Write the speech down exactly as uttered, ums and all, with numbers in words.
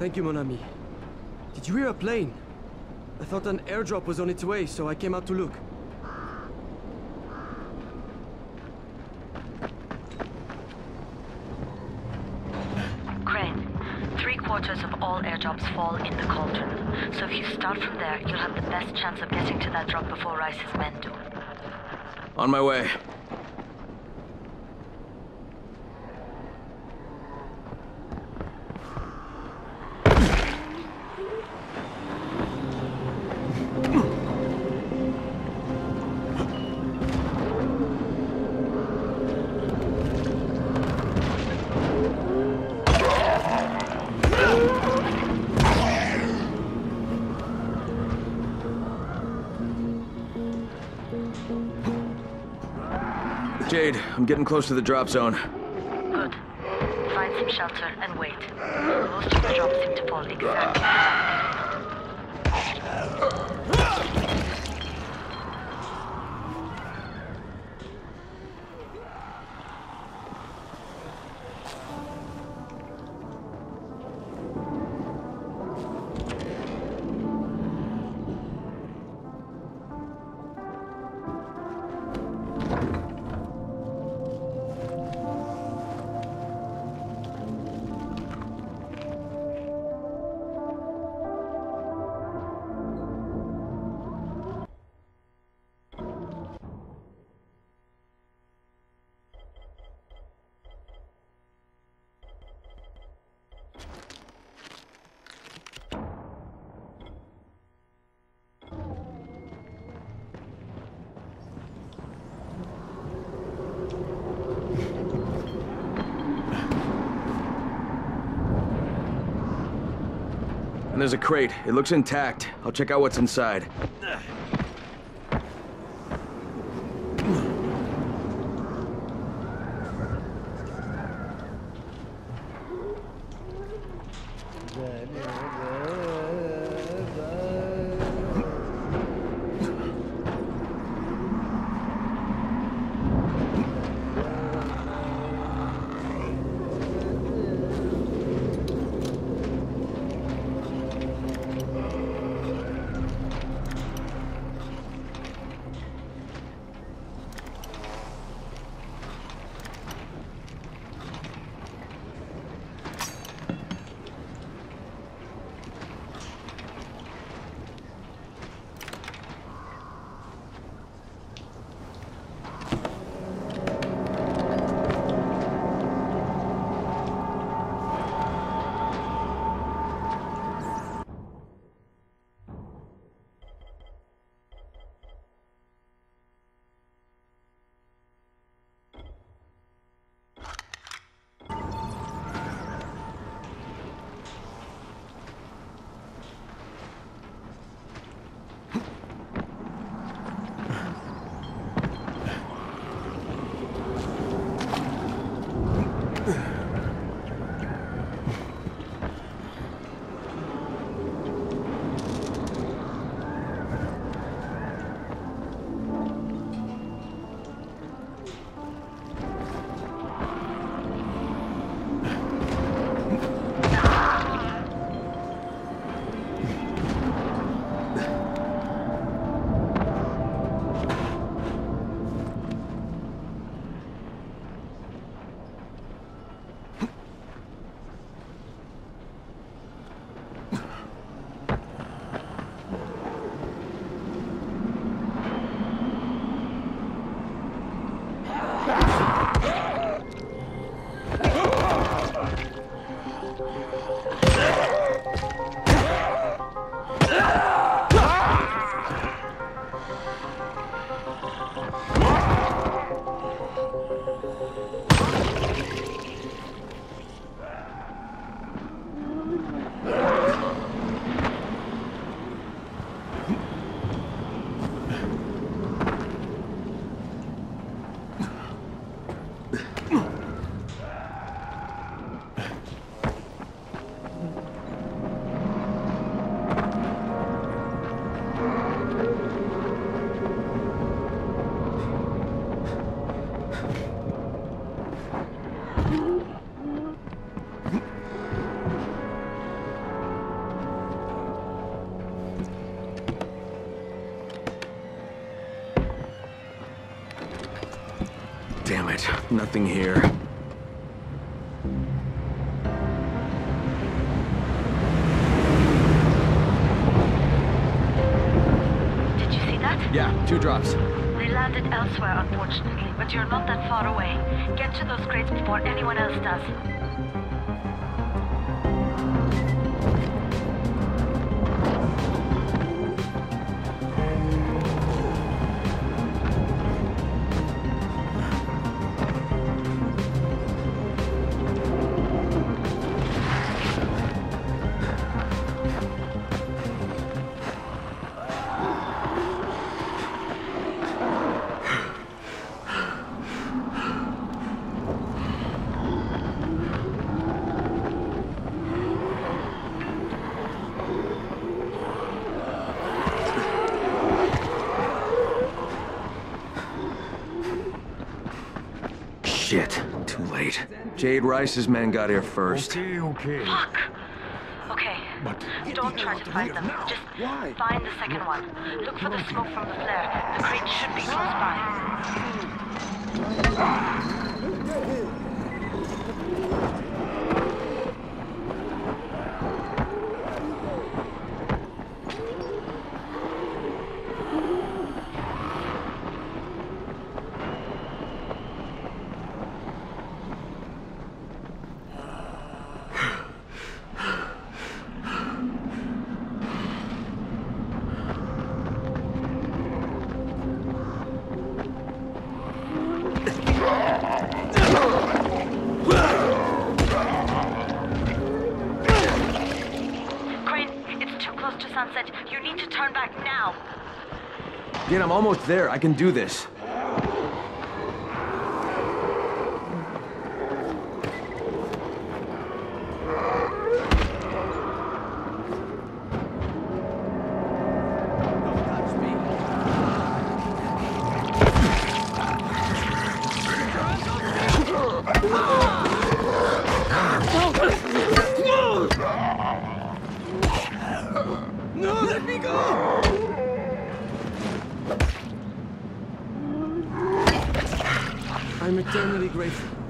Thank you, mon ami. Did you hear a plane? I thought an airdrop was on its way, so I came out to look. Crane, three quarters of all airdrops fall in the cauldron. So if you start from there, you'll have the best chance of getting to that drop before Rice's men do. On my way. Jade, I'm getting close to the drop zone. Good. Find some shelter and wait. Most of the drops seem to fall exactly in that area. And there's a crate. It looks intact. I'll check out what's inside. Shit, nothing here. Did you see that? Yeah, two drops. They landed elsewhere, unfortunately, but you're not that far away. Get to those crates before anyone else does. Shit, too late. Jade Rice's men got here first. Okay, okay. Fuck! Okay, But don't try to fight them. Just Why? find the second one. Look for the smoke from the flare. The crate should be close by. Sunset, you need to turn back now. Again, I'm almost there. I can do this. No, let me go! I'm eternally grateful.